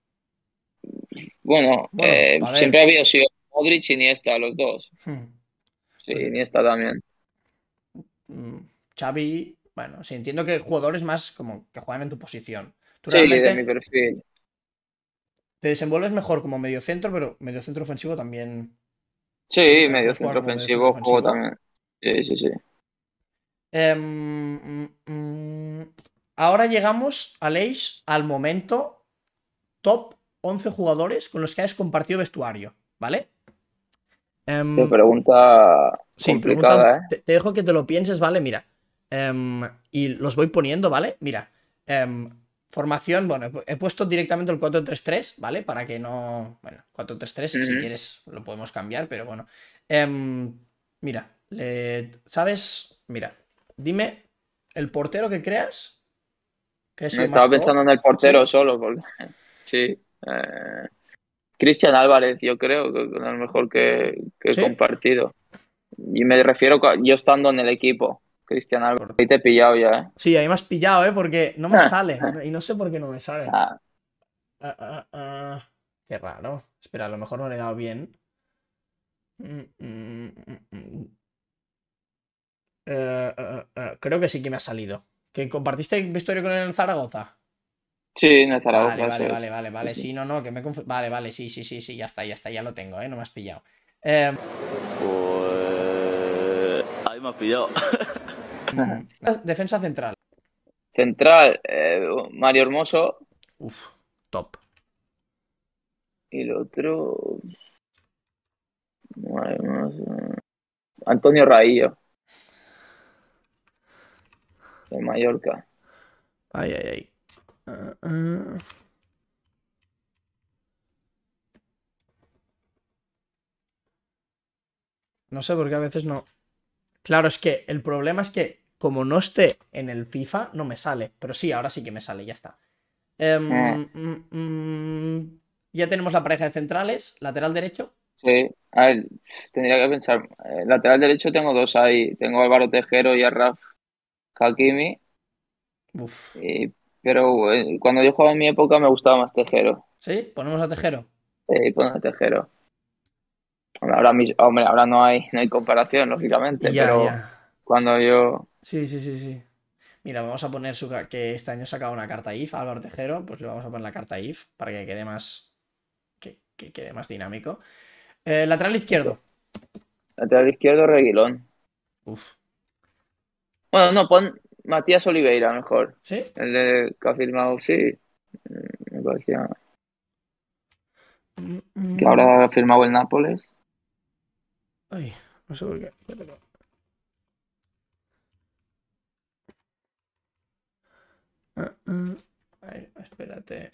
Bueno, Bueno, eh, a siempre ver. ha habido sido Modric y Iniesta, los dos. hmm, Sí, Porque Iniesta también. mm, Xavi, bueno, sí, entiendo que jugadores más como que juegan en tu posición. Tú Sí, de mi realmente perfil. te desenvuelves mejor como mediocentro, pero mediocentro ofensivo también. Sí, Sí, te la medio puedes jugar centro como mediocentro ofensivo, juego ofensivo. también. Sí, sí, sí. Em, mm, mm, ahora llegamos, Aleix, al momento top once jugadores con los que has compartido vestuario, ¿vale? Qué Em, pregunta sí, pregunta, un- complicada, ¿eh? te, te dejo que te lo pienses, ¿vale? Mira, em, y los voy poniendo, ¿vale? Mira, em, formación, bueno, he, pu- he puesto directamente el cuatro tres tres, ¿vale? Para que no, bueno, cuatro tres tres, si Ujú. quieres lo podemos cambiar, pero bueno. Em, mira, le- ¿sabes? Mira, dime el portero que creas que ha sido Estaba más top, pensando en el portero ¿sí? solo, porque sí. Eh, Cristian Álvarez, yo creo que es el mejor que, que he ¿Sí? compartido. Y me refiero a yo estando en el equipo. Cristian Álvarez. Por- Ahí te he pillado ya, Sí, ahí me has pillado, ¿eh? Porque no me ¿eh? sale, y no sé por qué no me sale. Ah, Ah, ah, ah. Qué raro. Espera, a lo mejor no le he dado bien. Mm, mm, mm, mm. Eh, eh, eh, creo que sí que me ha salido. ¿Que compartiste vestuario con el Zaragoza? Sí, en el Vale, Zaragoza, eso vale, es. vale, vale, Sí, vale. sí. Sí, no, no, que me confu- Vale, vale, sí, sí, sí, sí, ya está, ya está, ya lo tengo, ¿eh? No me has pillado. Eh, Pues... Ahí me has pillado. mm, defensa central. Central, eh, Mario Hermoso. Uf, top. Y el otro, Mario Hermoso, Antonio Raillo, de Mallorca. Ay, ay, ay. Ah, ah. No sé por qué a veces no. Claro, es que el problema es que como no esté en el FIFA, no me sale. Pero sí, ahora sí que me sale, ya está. Ah, Em, mm, mm, ya tenemos la pareja de centrales. Lateral derecho. sí, a ver, tendría que pensar. Eh, lateral derecho tengo dos ahí. Tengo a Álvaro Tejero y a Raf Hakimi. Uf. Y- pero eh, cuando yo jugaba en mi época me gustaba más Tejero. ¿Sí? Ponemos a Tejero. Eh, pongo a Tejero. Bueno, ahora mis- hombre, ahora no hay, no hay comparación, lógicamente, Ya, pero ya. cuando yo. Sí, sí, sí, sí. Mira, vamos a poner su ca- que este año saca una carta I F, Álvaro Tejero, pues le vamos a poner la carta I F para que quede más, que, que quede más dinámico. Eh, lateral izquierdo. Lateral izquierdo, Reguilón. Uf. Bueno, no, pon Matías Oliveira mejor. ¿Sí? El de que ha firmado, sí. Mm, Me parecía Mm, que mm. ahora ha firmado el Nápoles. Ay, no sé por qué. Espérate. Ah, ah. Ay, espérate.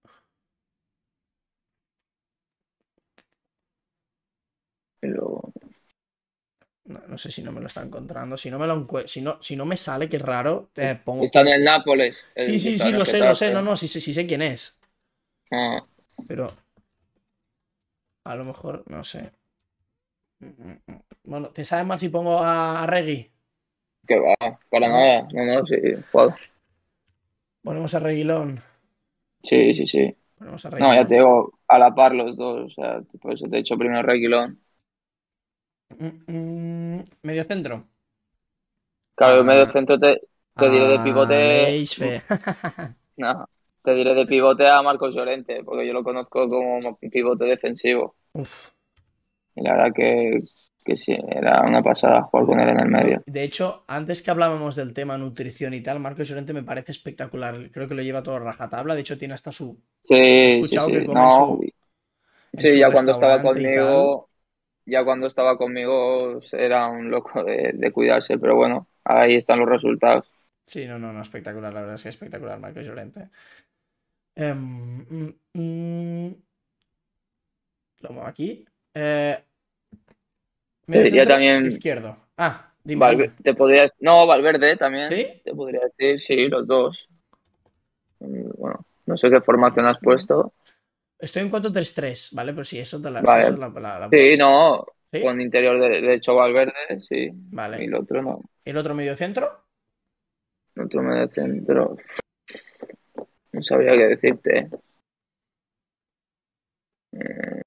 Y luego- No, no sé si no me lo está encontrando. Si no me lo encue- si no, si no me sale, qué raro. es- Te pongo. Está en Pongo... el Nápoles, Sí, el que sí, está sí, en el lo sé, lo sé. No, Getafe. no, sí, sí, sí sé quién es. Ah, Pero a lo mejor, no sé. Mm, mm, mm. Bueno, ¿te sabe mal si pongo a, a Regui? que va, para ¿No? nada. No, no, sí, joder. Ponemos a Reguilón. Sí, sí, sí. Ponemos a No, ya Reguilón. te digo, a la par los dos. O sea, por eso te he dicho primero Reguilón. Mm, mm, medio centro. Claro, medio A, centro te, te diré de pivote. Aleix Fe. No, te diré de pivote a Marcos Llorente, porque yo lo conozco como pivote defensivo. Uf. Y la verdad que, que sí, era una pasada jugar De, con él en el no, medio. de hecho, antes que hablábamos del tema nutrición y tal, Marcos Llorente me parece espectacular. Creo que lo lleva todo a rajatabla. De hecho, tiene hasta su. He Sí, sí, escuchado que sí. come en No, su, en sí, su ya cuando estaba restaurante y tal. conmigo, ya cuando estaba conmigo era un loco de, de cuidarse, pero bueno, ahí están los resultados. Sí, no, no, no, espectacular. La verdad es que espectacular, Marcos Llorente. Em, mm, mm, lo muevo aquí. Eh, Te medio diría centro, también, izquierdo. Ah, dime, Valve- dime. te podría, no, Valverde también, ¿Sí? te podría decir, sí, los dos. Mm, Bueno, no sé qué formación has Mm, puesto. Estoy en cuatro tres tres, ¿vale? Pero sí, eso, te la, sí, eso Vale, la, la- la puedo. sí, no, ¿Sí? con interior de- derecho Valverde, sí, y Vale. el otro no. ¿El otro medio centro? El otro medio centro, no sabría qué decirte. Eh,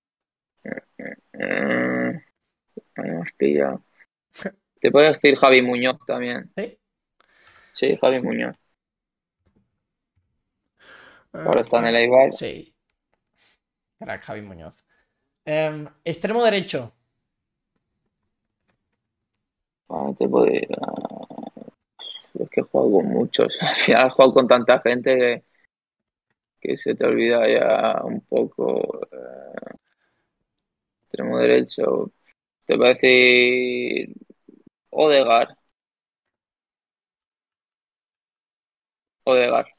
eh, ahí me has pillado. Te puedo decir Javi Muñoz también. ¿Sí? Sí, Javi Muñoz. Ah, Ahora está en el ah, Eibar. sí, crack, Javi Muñoz. Em, extremo derecho. Ah, te puedo decir, ah, es que he jugado con muchos. Al final he jugado con tanta gente que, que se te olvida ya un poco. Eh, extremo derecho. Te voy a decir Odegaard. Odegaard.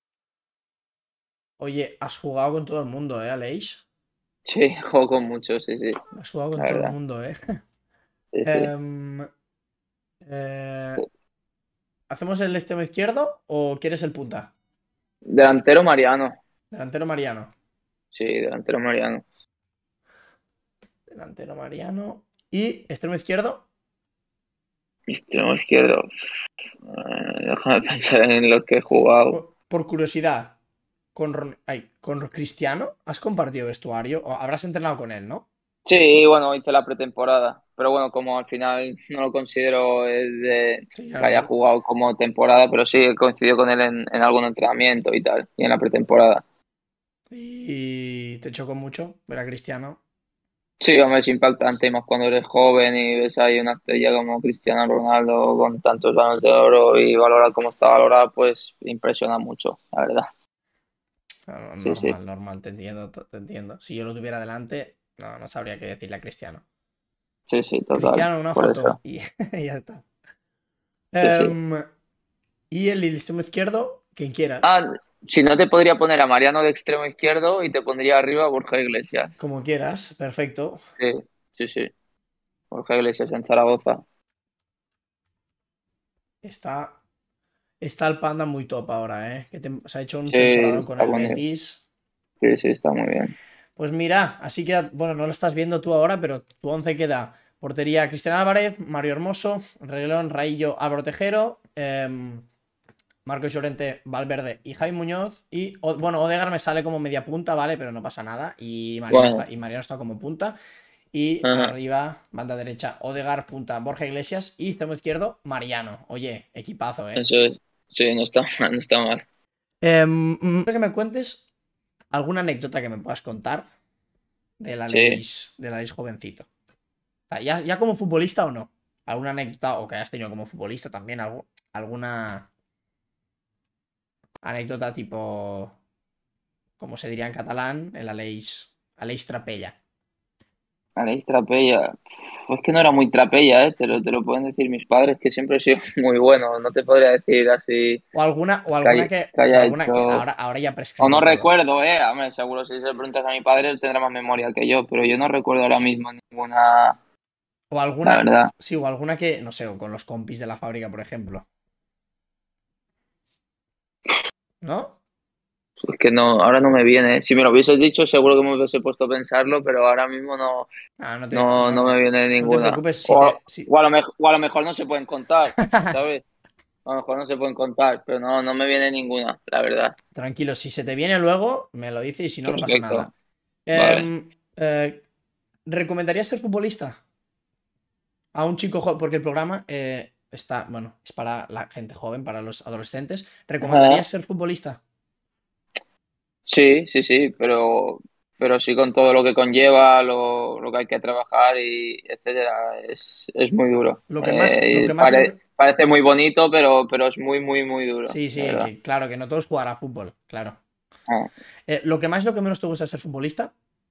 Oye, has jugado con todo el mundo, ¿eh, Aleix? Sí, juego con muchos, sí, sí, Has jugado con la todo el verdad. mundo, ¿eh? Sí, sí. Em, eh, ¿hacemos el extremo izquierdo o quieres el punta? Delantero Mariano. Delantero Mariano. Sí, delantero Mariano. Delantero Mariano. ¿Y extremo izquierdo? Extremo izquierdo. Eh, déjame pensar en lo que he jugado. Por, por curiosidad, con, Ron- ay, ¿con Cristiano has compartido vestuario? O habrás entrenado con él, ¿no? Sí, bueno, hice la pretemporada. pero bueno, como al final no lo considero eh, de, Sí, que claro, haya no. jugado como temporada, pero sí he coincidido con él en, en algún entrenamiento y tal, y en la pretemporada. Y te chocó mucho ver a Cristiano. Sí, hombre, es impactante, más cuando eres joven y ves ahí una estrella como Cristiano Ronaldo con tantos balones de oro y valora como está valorada, pues impresiona mucho, la verdad. Claro, Sí, sí, normal, normal, te entiendo, to- te entiendo. Si yo lo tuviera delante, no, no sabría qué decirle a Cristiano. sí, sí, total, Cristiano, una por foto eso. y, y ya está. Sí, sí. Em, y el extremo izquierdo, quien quieras. Ah, si no te podría poner a Mariano de extremo izquierdo y te pondría arriba a Borja Iglesias. Como quieras, perfecto. Sí, sí, sí. Borja Iglesias en Zaragoza. Está, está el Panda muy top ahora, ¿eh? Que tem- se ha hecho un Sí, temporadón con está el bueno. Betis. Sí, sí, está muy bien. Pues mira, así queda, bueno, no lo estás viendo tú ahora, pero tu once queda portería Cristian Álvarez, Mario Hermoso, Reguilón, Raillo, Álvaro Tejero, em, Marcos Llorente, Valverde y Jaime Muñoz. Y o- bueno, Odegaard me sale como media punta, ¿vale? Pero no pasa nada. Y Mariano Bueno, está, y Mariano está como punta. Y ajá. arriba, banda derecha, Odegaard, punta, Borja Iglesias. Y extremo izquierdo, Mariano. Oye, equipazo, ¿eh? Eso es. Sí, no está mal, no está mal. Em, mm, quiero que me cuentes alguna anécdota que me puedas contar de la Sí. Leis, de la Leis jovencito. O sea, ya, ya como futbolista o no. ¿Alguna anécdota o que hayas tenido como futbolista también? Algo, ¿alguna anécdota tipo, como se diría en catalán, el Aleix, Aleix Trapella? Aleix Trapella. Uf, es que no era muy trapella, ¿eh? Te lo, te lo pueden decir mis padres, que siempre he sido muy bueno. No te podría decir así O alguna, o que alguna haya, que, que o haya alguna que hecho. ahora, ahora ya O prescribe no todo. recuerdo, ¿eh? Hombre, seguro si se lo preguntas a mi padre, él tendrá más memoria que yo, pero yo no recuerdo ahora mismo ninguna, O alguna, la verdad. sí, o alguna que, no sé, o con los compis de la fábrica, por ejemplo. ¿No? Es que no, ahora no me viene. Si me lo hubieses dicho, seguro que me hubiese puesto a pensarlo, pero ahora mismo no, Ah, no te, no, no, no me no, viene no te ninguna. preocupes si O, te. Si... o, a lo mejor, o a lo mejor no se pueden contar, ¿sabes? A lo mejor no se pueden contar, pero no, no me viene ninguna, la verdad. Tranquilo, si se te viene luego, me lo dices y si no, no pasa nada. Perfecto, vale. Em, eh, ¿recomendarías ser futbolista a un chico joven? Porque el programa eh, está, bueno, es para la gente joven, para los adolescentes. ¿Recomendarías Ajá. ser futbolista? Sí, sí, sí, pero, pero sí con todo lo que conlleva, lo, lo que hay que trabajar y etcétera. Es, es muy duro. Lo que más, lo Eh, que más, lo pare- que... parece muy bonito, pero, pero es muy, muy, muy duro, Sí, la sí, verdad. que claro, que no todos jugar a fútbol, claro. Ah. Eh, lo que más y lo que menos te gusta de ser futbolista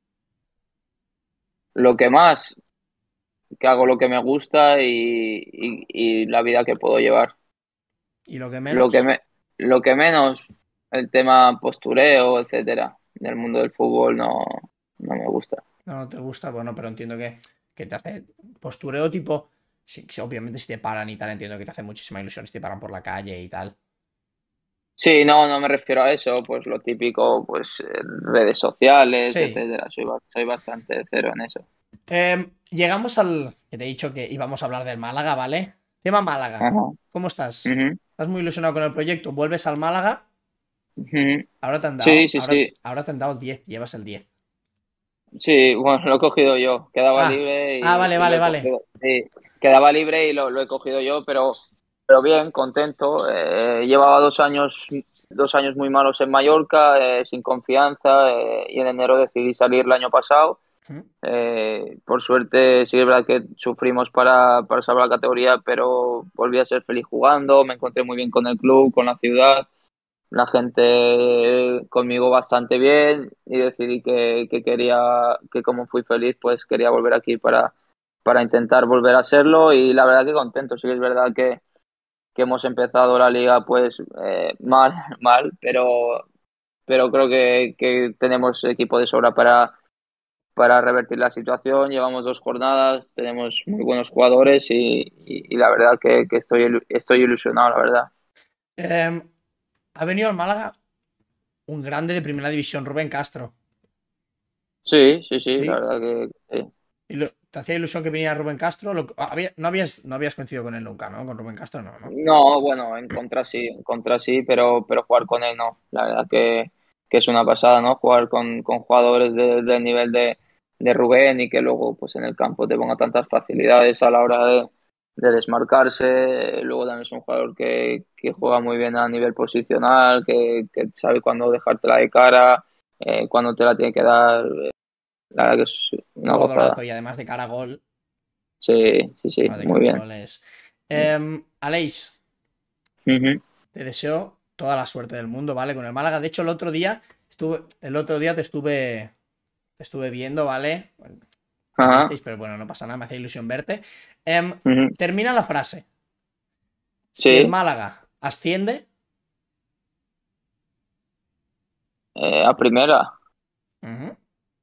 Lo que más, que hago lo que me gusta y, y, y la vida que puedo llevar. y lo que Lo que menos me, lo que menos, el tema postureo, etcétera, del mundo del fútbol no, no me gusta. no te gusta, bueno, pero entiendo que, que te hace postureo tipo, sí, sí, obviamente si te paran y tal, entiendo que te hace muchísima ilusión si te paran por la calle y tal. Sí, no, no me refiero a eso, pues lo típico, pues eh, redes sociales, Sí. etcétera. Soy, ba- soy bastante cero en eso. Em, llegamos al que te he dicho que íbamos a hablar del Málaga, ¿vale? Tema Málaga. Ajá. ¿Cómo estás? Ujú, ¿Estás muy ilusionado con el proyecto? ¿Vuelves al Málaga? ujú. Ahora te han Sí, dado, sí, ahora, sí. ahora te han dado el diez, llevas el diez. Sí, bueno, lo he cogido yo. Quedaba Ah, libre ah, y, vale, y lo vale, he vale. cogido. Sí, quedaba libre y lo, lo he cogido yo, pero, pero bien, contento. Eh, llevaba dos años, dos años muy malos en Mallorca, eh, sin confianza, eh, y en enero decidí salir el año pasado. ¿Mm? Eh, por suerte, sí es verdad que sufrimos para, para salvar la categoría, pero volví a ser feliz jugando, me encontré muy bien con el club, con la ciudad, la gente conmigo bastante bien y decidí que, que quería, que como fui feliz, pues quería volver aquí para, para intentar volver a serlo y la verdad que contento, sí que es verdad que, que hemos empezado la liga pues eh, mal, mal, pero, pero creo que, que tenemos equipo de sobra para para revertir la situación. Llevamos dos jornadas, tenemos muy buenos jugadores y, y- y la verdad que, que estoy, ilu- estoy ilusionado, la verdad. Em, ha venido al Málaga un grande de primera división, Rubén Castro. Sí, sí, sí, la ¿Sí? verdad que sí. ¿Y lo- ¿Te hacía ilusión que viniera Rubén Castro? Lo- había- no habías, no habías coincidido con él nunca, ¿no? Con Rubén Castro, no, ¿no? No, bueno, en contra sí, en contra sí, pero, pero jugar con él no. La verdad que, que es una pasada, ¿no? Jugar con, con jugadores de- del nivel de, de Rubén y que luego pues en el campo te ponga tantas facilidades a la hora de, de desmarcarse. Luego también es un jugador que, que juega muy bien a nivel posicional, que, que sabe cuándo dejártela de cara, eh, cuándo te la tiene que dar. La verdad que es una Jugadorazo gozada. y además de cara a gol. Sí, sí, sí, Además de muy cara a bien. gol es. Em, Aleix, Ujú. te deseo toda la suerte del mundo, ¿vale? Con el Málaga. De hecho, el otro día estuve, el otro día te estuve, te estuve viendo, ¿vale? Bueno, Ajá. perdisteis, pero bueno, no pasa nada, me hace ilusión verte. Em, Ujú. termina la frase. Si el Sí, Málaga asciende, eh, a primera. ujú,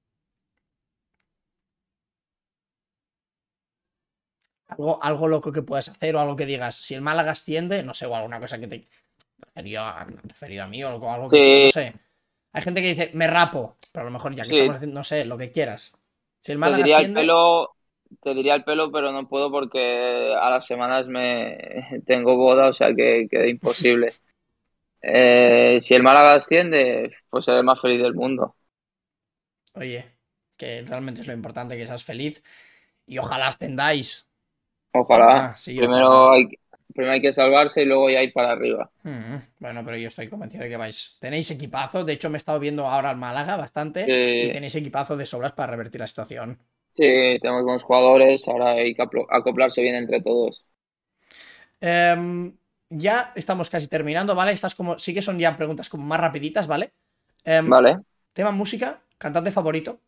algo, algo loco que puedas hacer o algo que digas, si el Málaga asciende, no sé, o alguna cosa que te referido a, referido a mí o algo, algo que quieras, no Sí, sé. Hay gente que dice, me rapo, pero a lo mejor ya que estamos sí, haciendo, no sé, lo que quieras. Si el te Málaga diría el asciende, pelo, te diría el pelo, pero no puedo porque a las semanas me tengo boda, o sea que queda imposible. Eh, si el Málaga asciende, pues seré el más feliz del mundo. oye, que realmente es lo importante, que seas feliz y ojalá ascendáis. Ojalá. Ojalá, sí, Primero ojalá. hay, primero hay que salvarse y luego ya ir para arriba. Mm, bueno, pero yo estoy convencido de que vais. Tenéis equipazo, de hecho me he estado viendo ahora al Málaga bastante y Sí, tenéis equipazo de sobras para revertir la situación. sí, tenemos buenos jugadores, ahora hay que aplo- acoplarse bien entre todos. Em, ya estamos casi terminando, ¿vale? Estas como, sí que son ya preguntas como más rapiditas, ¿vale? Em, Vale. tema música, cantante favorito,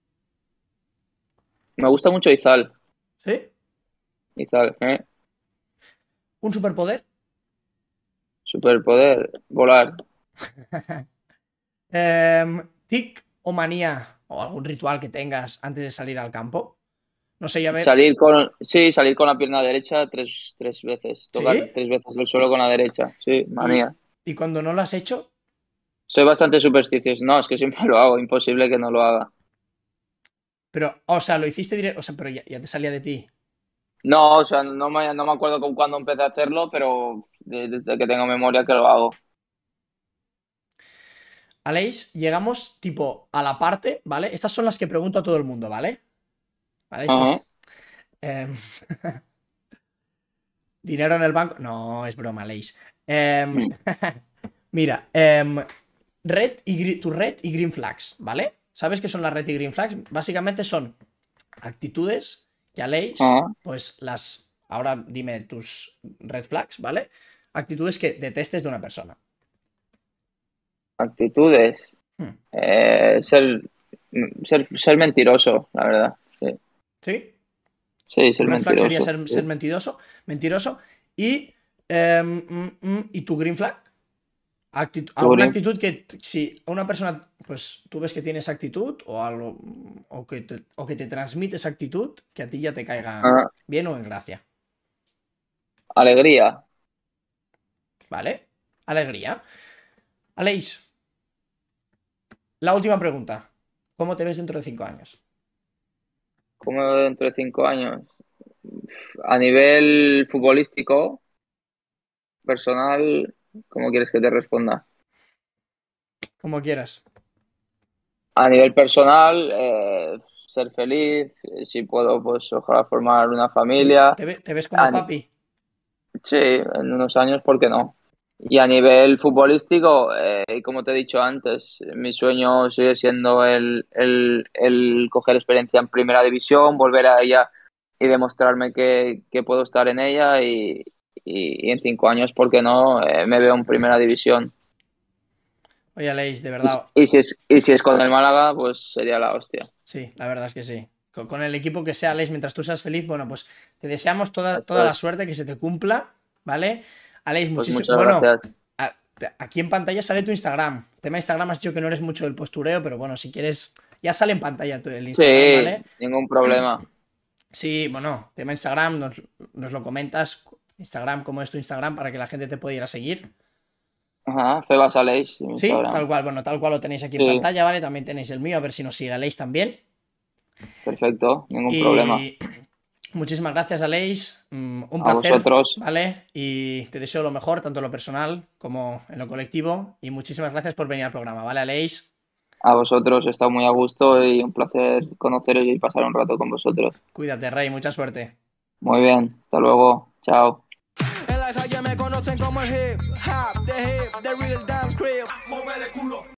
Me gusta mucho Izal. ¿sí? Izal, ¿eh? Un superpoder. Superpoder, volar. Em, tic o manía o algún ritual que tengas antes de salir al campo. No sé, ya ver. Salir con, sí, salir con la pierna derecha tres, tres veces. Tocar ¿Sí? tres veces el suelo con la derecha. Sí, Y, manía. y cuando no lo has hecho, Soy bastante supersticioso. No, es que siempre lo hago. Imposible que no lo haga. pero, o sea, lo hiciste directo, o sea, pero ya, ya te salía de ti. No, o sea, no me, no me acuerdo con cuándo empecé a hacerlo, pero de- desde que tengo memoria que lo hago. Aleix, llegamos tipo a la parte, ¿vale? Estas son las que pregunto a todo el mundo, ¿vale? ¿Vale? Ajá. Estas. em, ¿dinero en el banco? No, es broma, Aleix. Em, Mm. mira, em, red y gri- tu red y green flags, ¿vale? ¿Sabes qué son las red y green flags? Básicamente son actitudes que Aleix, Ajá. pues las. Ahora dime tus red flags, ¿vale? Actitudes que detestes de una persona. Actitudes. Hmm. Eh, ser, ser, ser mentiroso, la verdad. Sí, ¿Sí? sí, Tu ser red flag sería mentiroso. ser, ser Sí. mentiroso, mentiroso. Y, em, mm, mm, ¿y tu green flag? Actitud- Tu alguna green- actitud que t- si una persona, pues tú ves que tiene esa actitud o algo, o que te, o que te transmite esa actitud, que a ti ya te caiga Ajá. bien o en gracia, Alegría. ¿vale? Alegría. Aleix, la última pregunta. ¿Cómo te ves dentro de cinco años? ¿Cómo me veo dentro de cinco años? A nivel futbolístico, personal, ¿cómo quieres que te responda? Como quieras. A nivel personal, eh, ser feliz, eh, si puedo, pues ojalá formar una ¿Sí? familia. ¿Te, ve- te ves como A ni- papi? sí, en unos años, ¿por qué no? Y a nivel futbolístico, eh, como te he dicho antes, mi sueño sigue siendo el, el, el coger experiencia en primera división, volver a ella y demostrarme que, que puedo estar en ella y, y, y en cinco años, ¿por qué no? Eh, me veo en primera división. Oye, Aleix, de Y, si- verdad, y si es, y si es con el Málaga, pues sería la hostia. sí, la verdad es que sí. Con, con el equipo que sea, Alex, mientras tú seas feliz, bueno, pues te deseamos toda, toda Eso la es. suerte, que se te cumpla, ¿vale? Alex, Pues muchísimo. muchas Bueno, gracias. a- te- aquí en pantalla sale tu Instagram. Tema Instagram, has dicho que no eres mucho del postureo, pero bueno, si quieres, ya sale en pantalla tu- el Instagram, Sí, ¿vale? ningún problema. Sí, bueno, tema Instagram, nos, nos lo comentas. Instagram, ¿cómo es tu Instagram? Para que la gente te pueda ir a seguir. Ajá, Febas Aleix, en Sí, Instagram. tal cual, bueno, tal cual lo tenéis aquí en Sí, pantalla, ¿vale? También tenéis el mío, a ver si nos sigue Aleix también. perfecto, ningún problema. Y muchísimas gracias, Aleix. Mm, Un A placer, vosotros, ¿vale? Y te deseo lo mejor, tanto en lo personal como en lo colectivo. Y muchísimas gracias por venir al programa, ¿vale, Aleix? A vosotros, he estado muy a gusto y un placer conoceros y pasar un rato con vosotros. Cuídate, Rey, mucha suerte. Muy bien, hasta luego, chao. En la calle me conocen como el hip hop, the hip, the real dance crib. Mover el culo.